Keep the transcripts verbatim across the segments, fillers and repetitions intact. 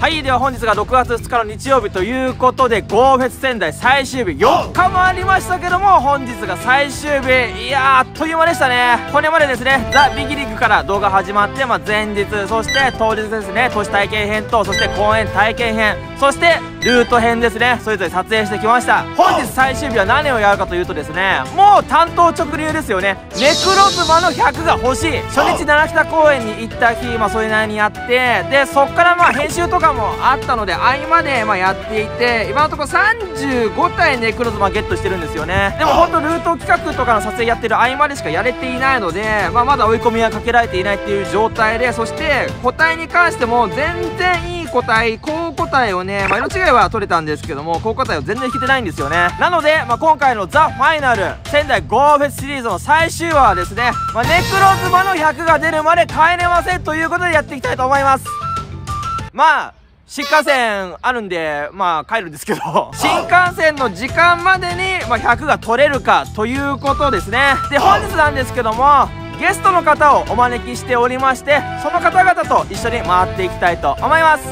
はい、では本日がろくがつふつかの日曜日ということで ゴーフェス仙台最終日よっかもありましたけども、本日が最終日。いやー、あっという間でしたね。これまでですね、ザ・ビギリッグから動画始まって、まあ、前日、そして当日ですね、都市体験編と、そして公園体験編、そしてルート編ですね、それぞれ撮影してきました。本日最終日は何をやるかというとですね、もう担当直入ですよね。ネクロズマのひゃくが欲しい。初日七北公園に行った日、まあそれなりにやって、でそっからまあ編集とかもあったので合間でまあやっていて、今のところさんじゅうごたいネクロズマゲットしてるんですよね。でもほんとルート企画とかの撮影やってる合間でしかやれていないので、まあまだ追い込みはかけられていないっていう状態で、そして個体に関しても全然いい個体、高個体をね、まあ色違いは取れたんですけども、高個体を全然引けてないんですよね。なので、まあ、今回のザ・ファイナル仙台ゴーフェスシリーズの最終話はですね、まあ、ネクロズマのひゃくが出るまで帰れませんということでやっていきたいと思います。まあ新幹線あるんで、まあ帰るんですけど、新幹線の時間までに、まあ、ひゃくが取れるかということですね。で、本日なんですけども、ゲストの方をお招きしておりまして、その方々と一緒に回っていきたいと思います。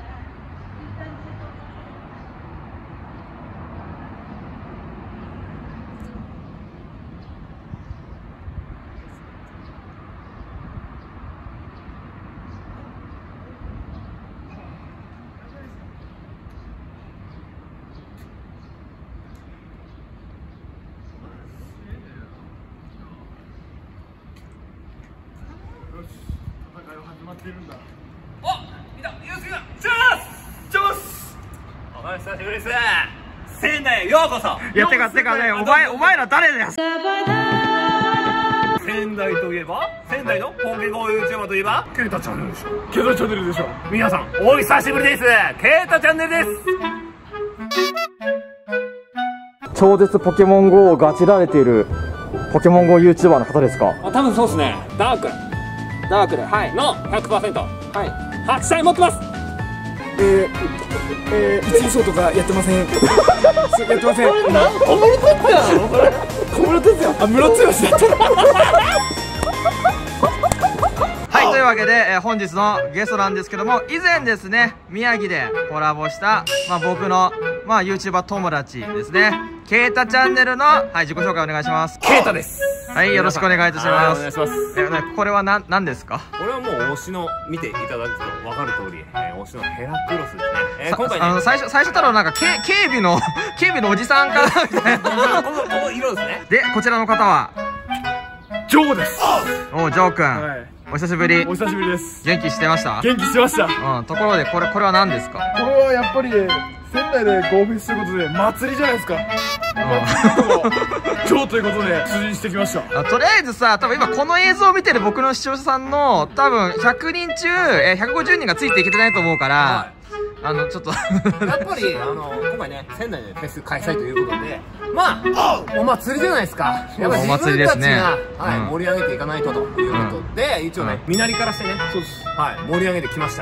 お、見た、ユースケだ。チャース、チャース。お久しぶりです。仙台へようこそ。 いや、てかてかね、お前お前ら誰だよ。 仙台といえば、仙台のポケゴー ユーチューバー といえばケイタチャンネルでしょ。ケイタチャンネルでしょ。皆さんお久しぶりです。ケイタチャンネルです。 超絶ポケモン ゴー をガチられているポケモン ゴー ユーチューバー の方ですか？ あ、多分そうですね。ダークダークで、はい、 の ひゃくパーセント、 はい、 はちたい持ってます。 えー、えー、一位賞とかやってません。やってません。 小室哲哉なの？ 小室哲哉、あ、ムロツヨシだった。 はい、というわけで、えー、本日のゲストなんですけども、以前ですね、宮城でコラボした、まあ、僕の、まあ、ユーチューバー 友達ですね、ケイタチャンネルの、はい、自己紹介お願いします。 ケイタです。 はい、よろしくお願いいたします。 お願いします。 え、ね、これは何、何ですか？ これはもう推しの見ていただくと分かる通り、えー、推しのヘラクロスですね。えー、今回ね、 あの最初最初たらなんか警警備の警備のおじさんかなみたいな。 このこの色ですね。 で、こちらの方はジョーです。 お、ジョー君、 はい、 お久しぶり。 お久しぶりです。 元気してました？ 元気してました。 うん、ところでこれこれは何ですか？ これはやっぱり仙台でゴーフェスということで祭りじゃないですか。今日ということで出陣してきました。 あ、とりあえずさ、多分今この映像を見てる僕の視聴者さんの多分ひゃくにん中、えー、ひゃくごじゅうにんがついていけてないと思うから、はい、あのちょっとやっぱりあの今回ね、仙台でフェス開催ということで、まあお祭りじゃないですか。やっぱり自分たちが、はい、盛り上げていかないとということで、うん、一応ね、身なりからしてね、そうです、はい、盛り上げてきました。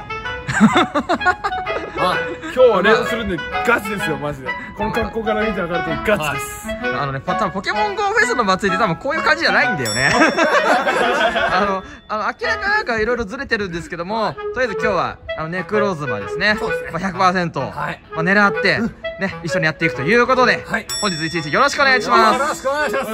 はい、今日は練習するんでガチですよ、マジで。この格好から見て分かるとガチです。 あのね、多分ポケモン ゴー フェスの祭りって多分こういう感じじゃないんだよね。あの、あの明らかなんかいろいろずれてるんですけども、とりあえず今日はあのネクローズマですね。そうですね。まあ ひゃくパーセント、はい、まあ狙ってね、一緒にやっていくということで、はい、本日一日よろしくお願いします。 よろしくお願いします。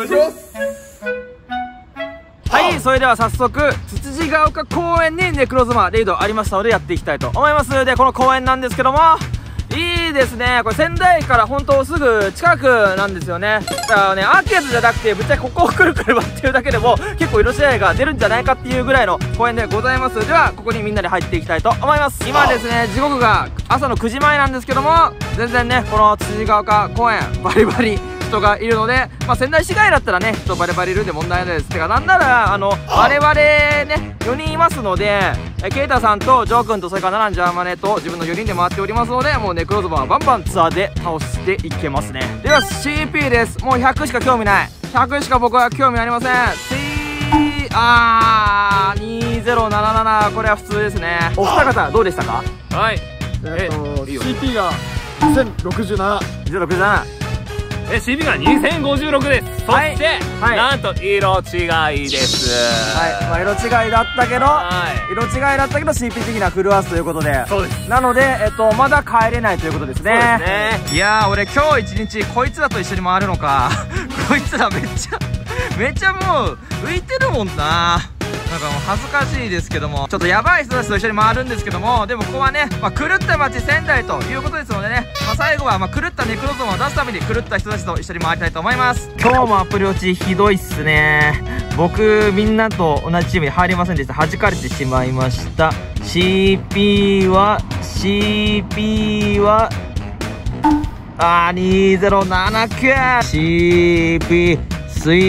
はい、それでは早速つつじが丘公園にネクロズマレイドありましたのでやっていきたいと思います。で、この公園なんですけども、いいですね。これ仙台から本当すぐ近くなんですよね。だからね、アーケードじゃなくてぶっちゃけここをくるくる回ってるだけでも結構色試合が出るんじゃないかっていうぐらいの公園でございます。ではここにみんなで入っていきたいと思います。今ですね、時刻が朝のくじまえなんですけども、全然ね、このつつじが丘公園バリバリ人がいるので、まあ、仙台市街だったらね、人バレバレいるんで問題ないです。てか、なんならあの我々ねよにんいますので、えケイタさんとジョー君とそれからナランジャーマネと自分のよにんで回っておりますので、もうネクロズマはバンバンツアーで倒していけますね。では シーピー です。もうひゃくしか興味ない、ひゃくしか僕は興味ありません。 C あーにせんななじゅうなな、これは普通ですね。お二方どうでしたか？ はい、 えっと シーピー がにせんろくじゅうなな。 にせんろくじゅうなな。 で シーピー がにせんごじゅうろくです。そして、 はいはい、 なんと色違いです。 はい、まあ、色違いだったけど、色違いだったけど シーピー 的にはフルアースということで、 そうです。なので、えっと、まだ帰れないということですね。 そうですね。 いやー、俺今日一日こいつらと一緒に回るのか。こいつらめっちゃめっちゃもう浮いてるもんな。なんかもう恥ずかしいですけども、ちょっとやばい人たちと一緒に回るんですけども、でもここはね、まあ、狂った街仙台ということですのでね、まあ、最後はまあ狂ったネクロゾーンを出すために狂った人たちと一緒に回りたいと思います。今日もアプローチひどいっすね。僕みんなと同じチームに入りませんでした。弾かれてしまいました。 シーピー は シーピー はあーにーぜろななか シーピー スイ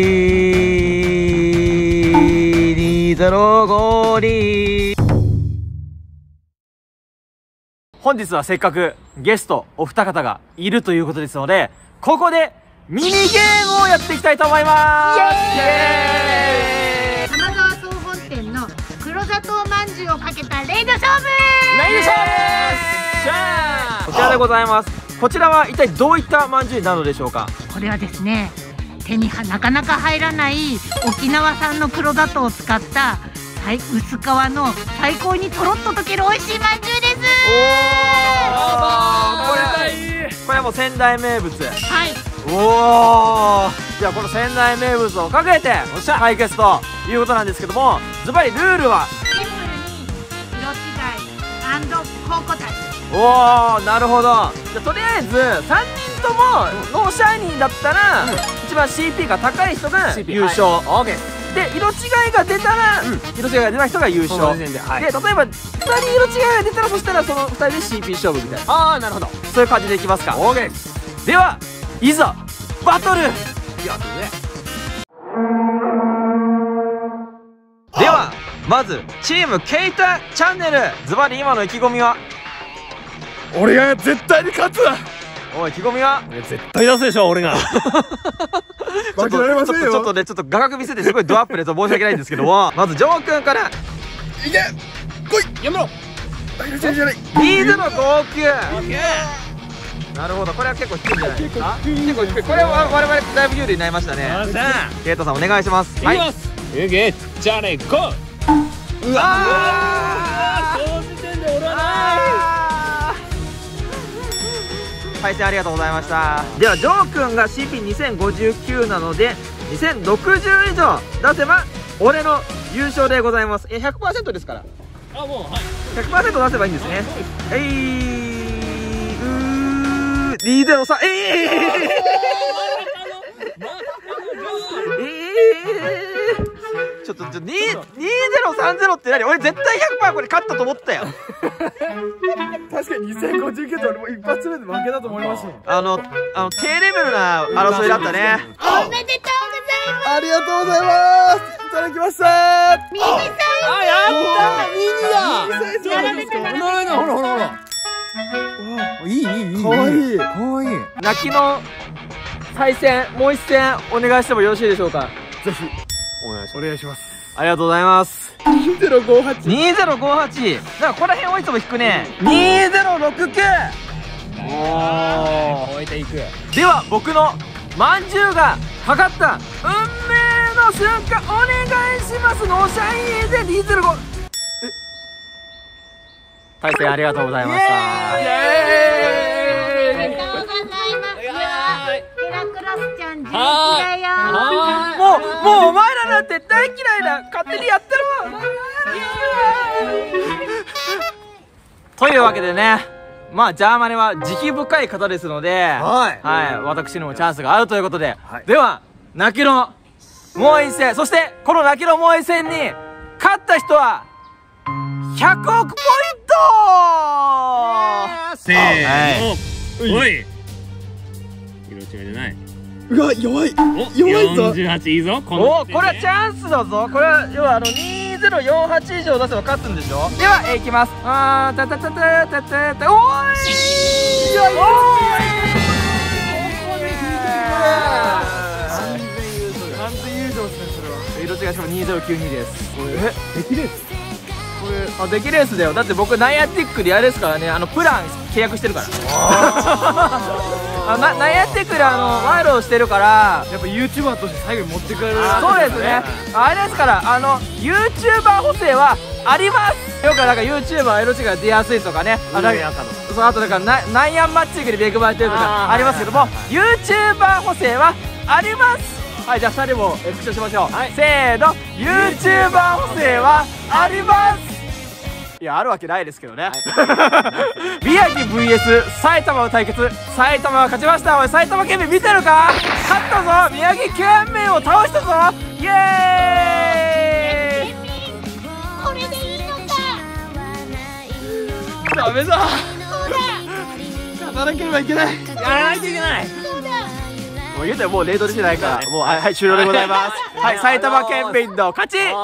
ーにーぜろごに。本日はせっかくゲストお二方がいるということですので、ここでミニゲームをやっていきたいと思います。イエーイ。 玉川総本店の黒砂糖まんじゅうをかけたレイド勝負。 レイド勝負です。こちらでございます。こちらは一体どういったまんじゅうになるのでしょうか。 これはですね、手にはなかなか入らない沖縄産の黒砂糖を使った薄皮の最高にとろっと溶ける美味しいまんじゅうです。 おー、これこれはもう仙台名物。 はい。 おー、じゃあこの仙台名物をかけて対決ということなんですけども、ズバリルールはシンプルに色違い&高個体。 おー、なるほど。じゃあとりあえずさんにんともノーシャイニーだったら、うん、一番 シーピー が高い人が優勝、はい、で色違いが出たら、うん、色違いが出た人が優勝で、はい、で例えばふたり色違いが出たら、そしたらそのふたりで シーピー 勝負みたいな。ああ、なるほど。そういう感じでいきますか。 OK です。ではいざバトル。いやね、ではまずチームケイタチャンネル、ズバリ今の意気込みは。 俺が絶対に勝つ。 おい、意気込みは。 絶対出すでしょ俺が。負けられませんよ。 ちょっとね、ちょっと画角見せてすごいドアップで申し訳ないんですけども、まずジョー君から。 いけ、来い、やめろ。 にーぜろごきゅう。なるほど、これは結構低いんじゃないですか。結構低い。これは我々だいぶ有利になりましたね。ケイタさんお願いします。 いきます。いけ、じゃあね、ゴー。 うわー、 この時点で俺はない。 対戦ありがとうございました。ではジョー君が シーピーにせんごじゅうきゅう なのでにせんろくじゅう以上出せば俺の優勝でございます。え ひゃくパーセント ですから。 あ、もう、はい、 ひゃくパーセント 出せばいいんですね。えいうーにーぜろさん、えー、えー、ちょっとちょにーぜろさんぜろって何。俺絶対 ひゃくパーセント これ勝ったと思ったよ。 確かににせんごじゅうきゅうって俺も一発目で負けたと思いました。 あのあの低レベルな争いだったね。 おめでとうございます。 ありがとうございます。いただきました。 ミニサイズ。 あ、やったー、ミニだ。 並べて並べて。 ほらほらほらほら。いいいいいい。 かわいい。 かわいい。 泣きの再戦もう一戦お願いしてもよろしいでしょうか。 ぜひお願いします。 お願いします。 ありがとうございます。 にーぜろごはち。 にーぜろごはち。だからここら辺をいつも引くね。にーぜろろくきゅう。おお。 超えていく。 では僕のまんじゅうがかかった運命の瞬間お願いします。ノーシャイニーでにーぜろご。え。対戦ありがとうございました。イエーイ。 ありがとうございます。ヘラクロスちゃん元気だよ。 もうもうお前らなんて大嫌いだ。勝手にやってるわ。というわけでね、まあジャーマネは慈悲深い方ですので、はい、はい、私にもチャンスがあるということで、はい、では泣きのもう一戦、そしてこの泣きのもう一戦に勝った人はひゃくおくポイント。 せーの、おい、色違いじゃない。 うわ、弱い弱いぞ。 よんじゅうはちいいぞ。 おお、これはチャンスだぞ。これは要はあのにーぜろよんはち以上出せば勝つんでしょ。では、えー、いきます。あー、たたたたたたた、おーい、いやいや、完全優勝ですね。それは色違いしかもにーぜろきゅうにです。え、 できレース。 これあ、デキレースだよ。だって僕ナイアティックでやるですからね。あのプラン契約してるから。あなナイアテてくるあの賄賂をしてるからやっぱ ユーチューバー として最後に持ってくれる。 そうですね。あれですからあの ユーチューバー 補正はあります。よくなんか ユーチューバー エロチが出やすいとかね、あそうあとだからナナイアンマッチングで恵まれてるとかありますけども ユーチューバー 補正はあります。はい、じゃあふたりも復唱しましょう、はい、せーの ユーチューバー 補正はあります。いやあるわけないですけどね、はい、宮城 ブイエス 埼玉の対決、埼玉が勝ちました。おい埼玉県民見てるか、勝ったぞ、宮城県民を倒したぞ、イエーイ。 これでいいのか。 ダメだ、 そうだ、 勝たなければいけない、 やらないといけない。 そうだ。 もう言うてももうレートしてないから、もうはい、はい、終了でございます。はい、埼玉県民の勝ち、イエーイ。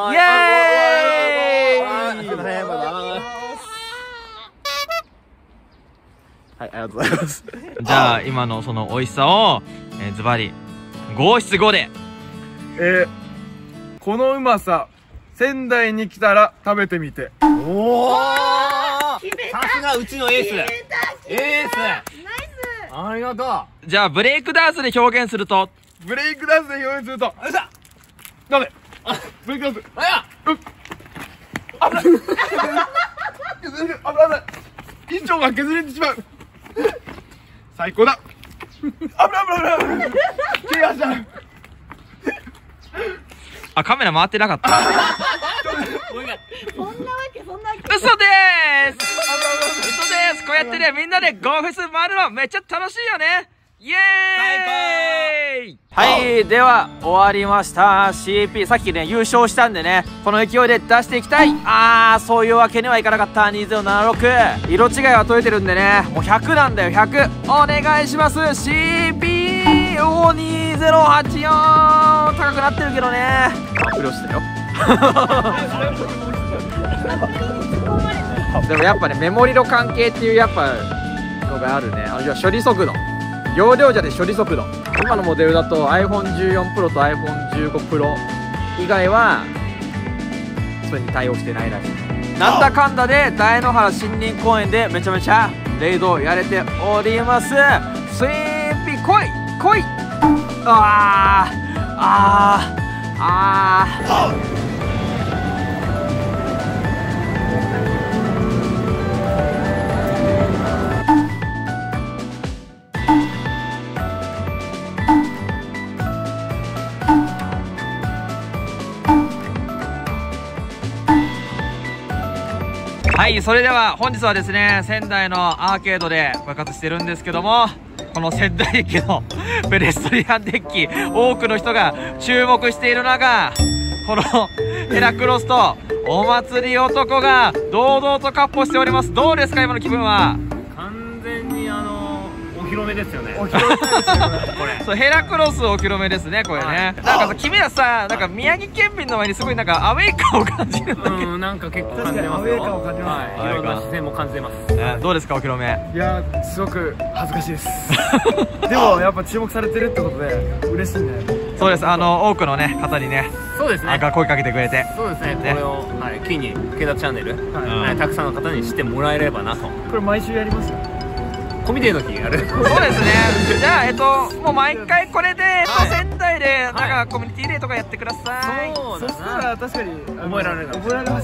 はい、ありがとうございます。じゃあ今のその美味しさを、えー、ズバリごしつごで、 えー、このうまさ仙台に来たら食べてみて。 おお、さすがうちのエース、エースナイス、ありがとう。 じゃあブレイクダンスで表現すると、 ブレイクダンスで表現すると、よいしょ、ダメ、ブレイクダンス、あや、うん、危ない、危ない危ない、衣装が削れてしまう、最高だ、危ない危ない危ない、ケアした。 あ、カメラ回ってなかった。 そんなわけそんなわけ。 嘘でーす。嘘です。こうやってねみんなでゴーフェス回るのめっちゃ楽しいよね。イエーイ。はい、では終わりました。 シーピー さっきね優勝したんでね、この勢いで出していきたい。あー、そういうわけにはいかなかった。にせんななじゅうろく、色違いは取れてるんでね、もうひゃくなんだよ、ひゃくお願いします。 シーピー おーにせんはちじゅうよん、高くなってるけどね、アップロしたよ。でもやっぱねメモリの関係っていうやっぱのがあるね。あの処理速度、容量じゃで処理速度、今のモデルだと アイフォンじゅうよん プロと アイフォンじゅうご プロ以外はそれに対応してないらしい。なんだかんだで大野原森林公園でめちゃめちゃレイドやれております。スイーピー来い来い、あーあーあーはい、それでは本日はですね仙台のアーケードで爆発してるんですけども、この仙台駅のペデストリアンデッキ、多くの人が注目している中、このヘラクロスとお祭り男が堂々と闊歩しております。どうですか今の気分は。 完全にあのお披露目ですよね。 お披露目ですよねこれそう、ヘラクロスお披露目ですねこれね。なんかさ、君らさ、なんか宮城県民の前にすごいなんかアウェイ感を感じるんだけど、 うん、なんか結構感じてますよ。 アウェイ感を感じます。 はい、いろんな視線も感じてます。 えどうですかお披露目。 いやー、すごく恥ずかしいです。でもやっぱ注目されてるってことで嬉しいんで。 そうです、あの多くのね方にね、 そうですね、 声かけてくれて、 そうですね、 ねこれを、はい、キーにケダチャンネル、 はいはい、たくさんの方に知ってもらえればなと。 これ毎週やりますか。 コミデーの日やる。 そうですね。じゃあえっともう毎回これで、えっと、仙台でなんかコミュニティデーとかやってください。 そうだそしたら確かに覚えられるかもしれない。 覚えられます。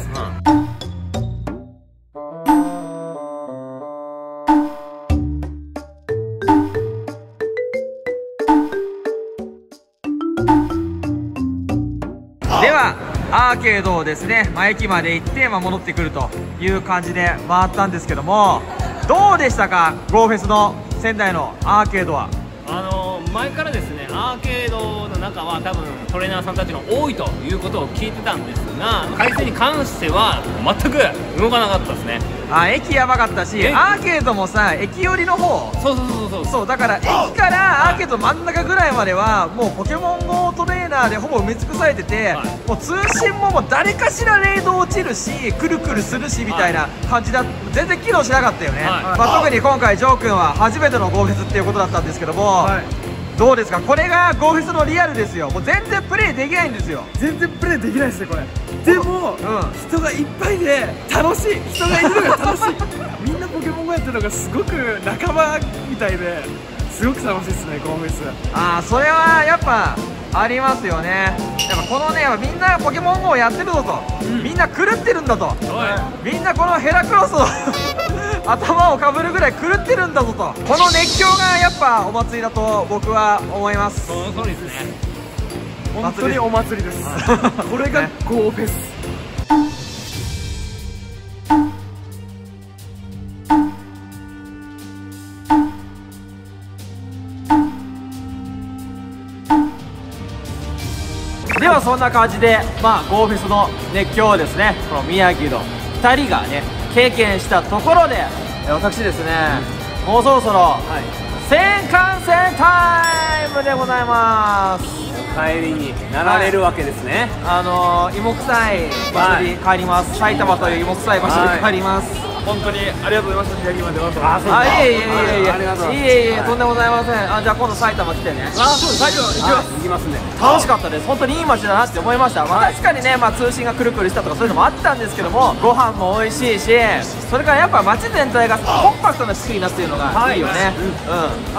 ではアーケードをですね、まあ、駅まで行って、まあ、戻ってくるという感じで回ったんですけども、どうでしたかゴーフェスの仙台のアーケードは。 あの前からですね、アーケードの中は多分トレーナーさんたちが多いということを聞いてたんですが、回線に関しては全く動かなかったですね。 あ、駅やばかったし、アーケードもさ駅寄りの方、 そうそうそうそうそうだから駅からアーケード真ん中ぐらいまではもうポケモン ゴー トレーナーでほぼ埋め尽くされてて、 はい、 もう通信ももう誰かしらレード落ちるしくるくるするしみたいな感じだ、全然機能しなかったよね、 はい、 まあ、特に今回ジョー君は初めてのゴーフェスっていうことだったんですけども、 はい、 どうですかこれがゴーフェスのリアルですよ。もう全然プレイできないんですよ。 全然プレイできないですねこれ。でも、うん、人がいっぱいで楽しい、人がいるのが楽しい。みんなポケモン ゴー やってるのがすごく仲間みたいですごく楽しいですね、ゴーフェス。 ああ、それはやっぱありますよね。やっぱこのね、みんなポケモン ゴー やってるぞと、うん、みんな狂ってるんだと、みんなこのヘラクロスを頭をかぶるぐらい狂ってるんだぞと、この熱狂がやっぱお祭りだと僕は思います。 その通りですね。本当にお祭りです。これがゴーフェス。 ではそんな感じで、まあ、ゴーフェスの熱狂をですね、この宮城のふたりがね経験したところで、私ですね、うん、もうそろそろ、はい、新幹線タイムでございます。 帰りになられるわけですね。 はい、あのー、芋臭い場所に帰ります。はい、埼玉という芋臭い場所に帰ります。はい、 本当にありがとうございました。宮城までわざわざ。 あ、いえいえいえいえいえいえ、とんでもございません。あ、じゃあ今度埼玉来てね。 あ、そうです。埼玉行きます。行きますんで。 楽しかったです。本当にいい街だなって思いました。まあ確かにね、まあ通信がくるくるしたとかそういうのもあったんですけども、ご飯も美味しいし、それからやっぱ街全体がコンパクトな作りになっているのがいいよね。うん。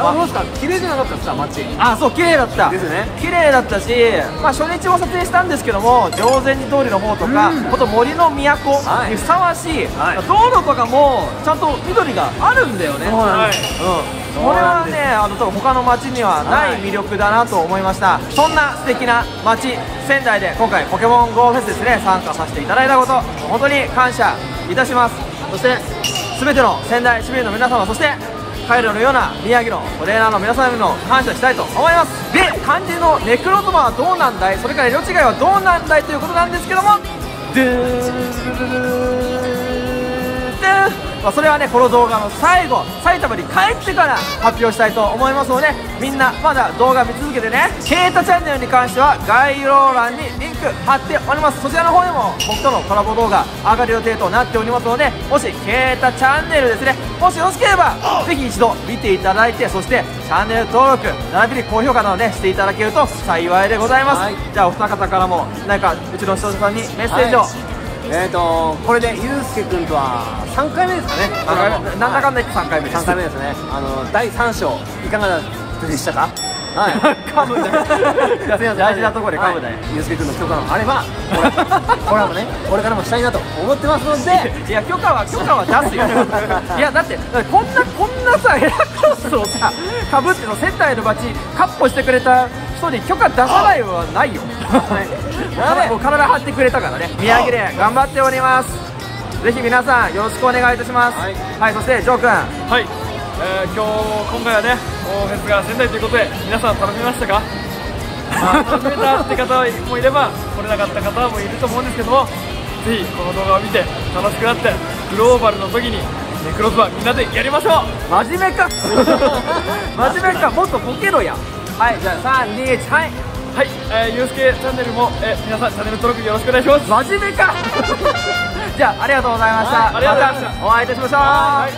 あ、どうですか。綺麗じゃなかったですか、街。 あ、そう、綺麗だった。 ですね。 綺麗だったし、まあ初日も撮影したんですけども、定禅寺通りの方とか、ほんと森の都にふさわしい道路とかもちゃんと緑があるんだよね。 そうなんです。 うん、これはね、あの他の町にはない魅力だなと思いました。そんな素敵な町仙台で今回ポケモン ゴー フェスですね、参加させていただいたこと、本当に感謝いたします。そして全ての仙台市民の皆様、そしてカイロのような宮城のトレーナーの皆様にも感謝したいと思います。で、肝心のネクロズマはどうなんだい、それから色違いはどうなんだいということなんですけども、ドゥーまあそれはね、この動画の最後、埼玉に帰ってから発表したいと思いますので、みんなまだ動画見続けてね。ケータチャンネルに関しては概要欄にリンク貼っております。そちらの方でも僕とのコラボ動画上がる予定となっておりますので、もしケータチャンネルですね、もしよろしければぜひ一度見ていただいて、そしてチャンネル登録並びに高評価などねしていただけると幸いでございます。はい、じゃあお二方からも何かうちの視聴者さんにメッセージを、はい、 えーとこれでゆうすけくんとはさんかいめですかね。 なんだかんだ言ってさんかいめです。 さんかいめですね。あのだいさん章いかがでしたか。はい、 噛むんだよ。大事なところで噛むんだよ。 ゆうすけくんの許可があればこれもね、これからもしたいなと思ってますので、 いや許可は許可は出すよ。いやだってこんなこんなさヘラクロスをさかぶっての仙台の街カッポしてくれた人に許可出さないはないよ。もう体張ってくれたからね。宮城で頑張っております。ぜひ皆さんよろしくお願いいたします。はい、はい、そしてジョー君、 はい、えー、今日今回はねゴーフェスが仙台ということで皆さん楽しみましたか。まあ、楽しめたって方もいれば来れなかった方もいると思うんですけども、ぜひこの動画を見て楽しくなってグローバルの時にネクロズはみんなでやりましょう。 真面目か真面目か、もっとボケろや。はい、じゃあさんにいち、はい、 はい、えー、ゆうすけチャンネルも、えー、皆さんチャンネル登録よろしくお願いします。 真面目かじゃあありがとうございました。 ありがとうございました。 お会いいたしましょう。はい、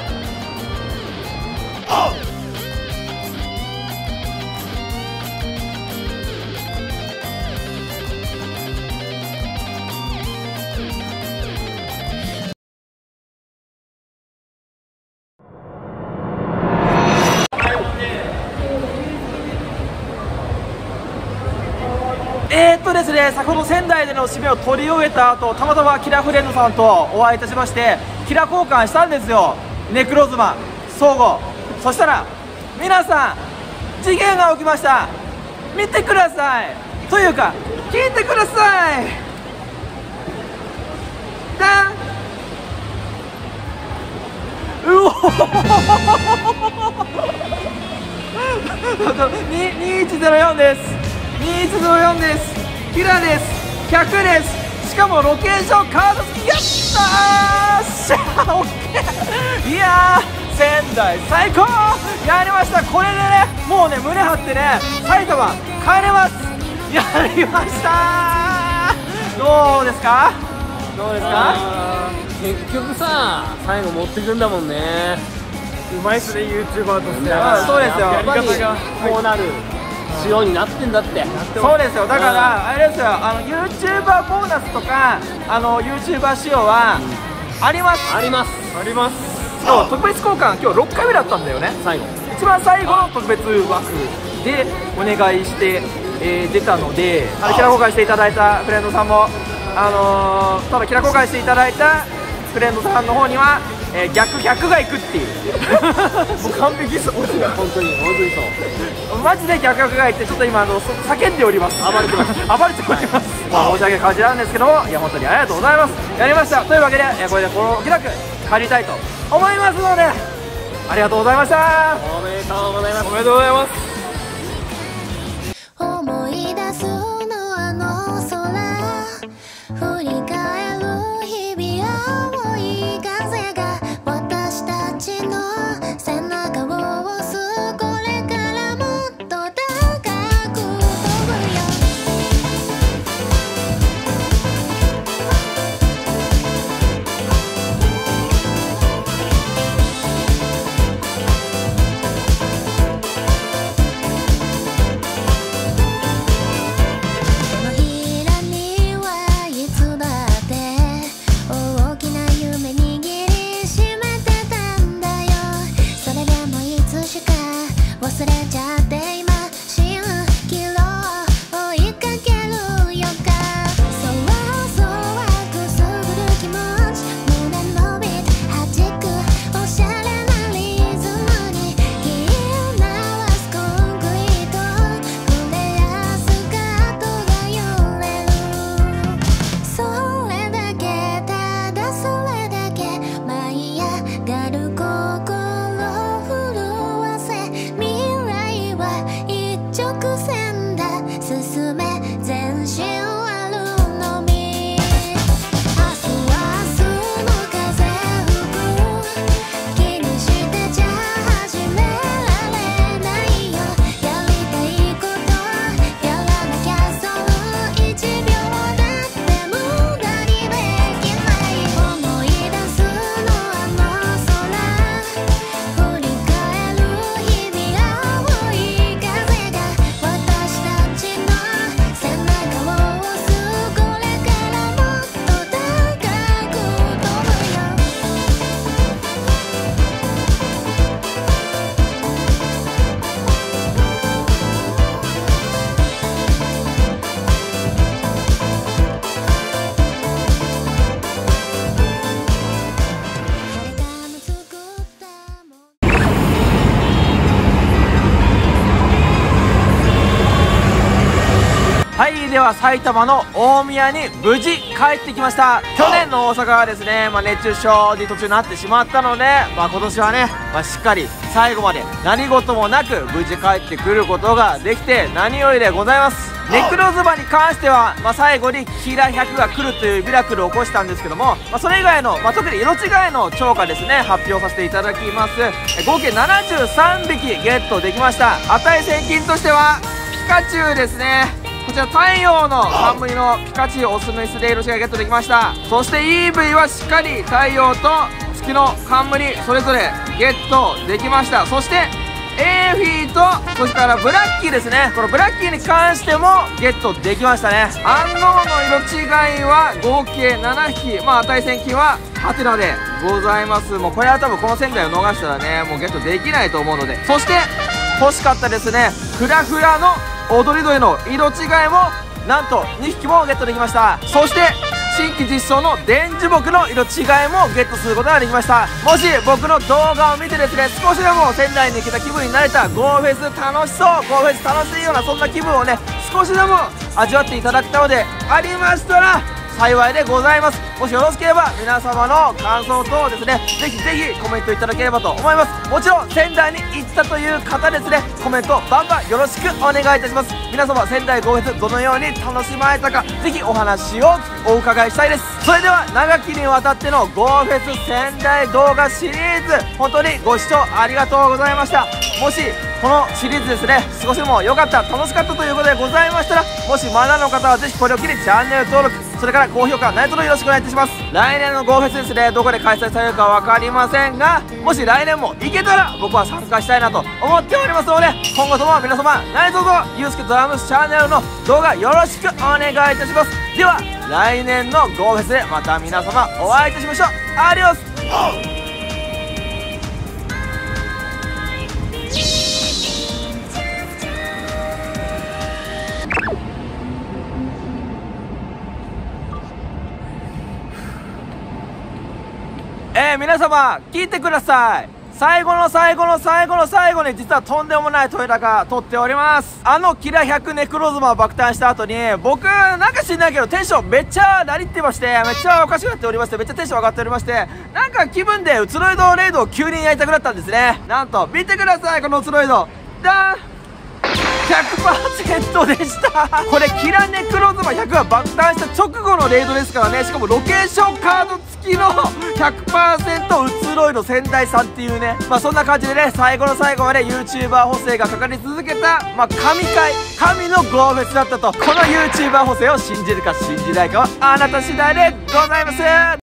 えーっとですね、先ほど仙台での締めを取り終えた後、たまたまキラフレンドさんとお会いいたしまして、キラ交換したんですよ、ネクロズマ相互。そしたら皆さん事件が起きました。見てくださいというか聞いてください。ダンうおにいちゼロよんです。にいちゼロよんです。キラです。ひゃくです。しかもロケーションカード付き。やったーしゃーオッケー。いやー仙台最高やりました。これでねもうね胸張ってね埼玉帰れます。やりましたー。どうですかどうですか。 結局さ最後持ってくんだもんね。 うまいっすね ユーチューバーとして。 そうですよ。 やり方がこうなる仕様になってんだって。 そうですよ。だからあれですよ、あの ユーチューバー ボーナスとかあの ユーチューバー 仕様はあります。 ありますあります。 そう特別交換今日ろっかいめだったんだよね。 最後一番最後の特別枠でお願いして、えー、出たので、あのキャラ公開していただいたフレンドさんも、あのー、ただキャラ公開していただいたフレンドさんの方には、えー、逆ひゃくがいくっていうもう完璧です。本当に本当にそうマジで逆ひゃくがいってちょっと今あの叫んでおります。暴れてます暴れております、まあ、申し訳ない感じなんですけども、いや本当にありがとうございます。やりましたというわけで、えー、これでこの気楽借りたいと思いますので、ありがとうございました。 おめでとうございます。 おめでとうございます。 思い出すのあの空、振り返る日々、青い風が私たちの背中を押す。これからもっと高く飛ぶよ。手のひらにはいつだって大きな夢握りしめてたんだよ。それでもいつしか忘れちゃって今蜃気楼を追いかけるよか。そわそわくすぐる気持ち、胸伸びて弾くおしゃれなリズムに気を鳴らすコンクリート、フレアスカートが揺れる。それだけ、ただそれだけ舞い上がる心震わせ、未来は一直線だ、進め前進あるのみ。明日明日の風吹く、気にしてちゃ始められないよ。やりたいことやらなきゃ、その一秒だって無駄にできない。思い出すのあの空、振り返る日々、青い風が私たちの背中を押す。これからもっと高く飛ぶよ。誰かの作ったもの。 はい、では埼玉の大宮に無事帰ってきました。去年の大阪はですね、まあ、熱中症に途中になってしまったので、まあ、今年はね、まあ、しっかり最後まで何事もなく無事帰ってくることができて何よりでございます。ネクロズバに関しては、まあ、最後にキラひゃくが来るというミラクルを起こしたんですけども、まあ、それ以外の、まあ、特に色違いの釣果ですね、発表させていただきます。え合計ななじゅうさんびきゲットできました。値千金としてはピカチュウですね。こちら太陽の冠のピカチュウオスメスで色違いゲットできました。そして イーブイ はしっかり太陽と月の冠それぞれゲットできました。そしてエーフィーとそれからブラッキーですね。このブラッキーに関してもゲットできましたね。安納の色違いは合計ななひき、まあ値千金はハテナでございます。もうこれは多分この仙台を逃したらね、もうゲットできないと思うので。そして欲しかったですね、フラフラの踊り鳥の色違いもなんとにひきもゲットできました。そして新規実装の電磁木の色違いもゲットすることができました。もし僕の動画を見てですね、少しでも仙台に来た気分になれた、ゴーフェス楽しそう、ゴーフェス楽しいようなそんな気分をね少しでも味わっていただけたのでありましたら幸いでございます。もしよろしければ皆様の感想等をですね、ぜひぜひコメントいただければと思います。もちろん仙台に行ったという方ですね、コメントバンバンよろしくお願いいたします。皆様仙台ゴーフェスどのように楽しまれたか、ぜひお話をお伺いしたいです。それでは長きにわたってのゴーフェス仙台動画シリーズ、本当にご視聴ありがとうございました。もしこのシリーズですね、少しでも良かった、楽しかったということでございましたら、もしまだの方はぜひこれを機にチャンネル登録、それから高評価、何卒よろしくお願いいたします。来年のゴーフェスですね、どこで開催されるか分かりませんが、もし来年も行けたら僕は参加したいなと思っておりますので、今後とも皆様何卒ゆうすけドラムスチャンネルの動画よろしくお願いいたします。では来年のゴーフェスでまた皆様お会いいたしましょう。アディオス。 えー、皆様聞いてください。最後の最後の最後の最後に実はとんでもないトイレが撮っております。あのキラひゃくネクロズマを爆誕した後に僕なんか知んないけどテンションめっちゃなりってまして、めっちゃおかしくなっておりまして、めっちゃテンション上がっておりまして、なんか気分で移ろいドレイドを急にやりたくなったんですね。なんと見てください、この移ろいドダーンひゃくパーセント でした。これキラネクロズマひゃくが爆誕した直後のレイドですからね。しかもロケーションカード付きの ひゃくパーセント 移ろいの仙台さんっていうね、まあそんな感じでね、最後の最後まで YouTuber 補正がかかり続けた、まあ神回神の豪別だったと。この YouTuber 補正を信じるか信じないかはあなた次第でございます。